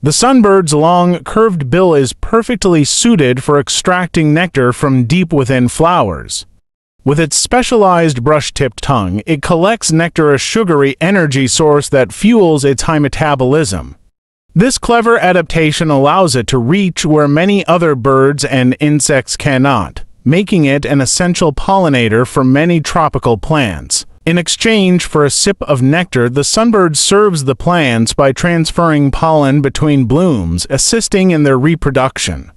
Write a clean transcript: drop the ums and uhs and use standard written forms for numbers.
The sunbird's long, curved bill is perfectly suited for extracting nectar from deep within flowers. With its specialized brush-tipped tongue, it collects nectar, a sugary energy source that fuels its high metabolism. This clever adaptation allows it to reach where many other birds and insects cannot, making it an essential pollinator for many tropical plants. In exchange for a sip of nectar, the sunbird serves the plants by transferring pollen between blooms, assisting in their reproduction.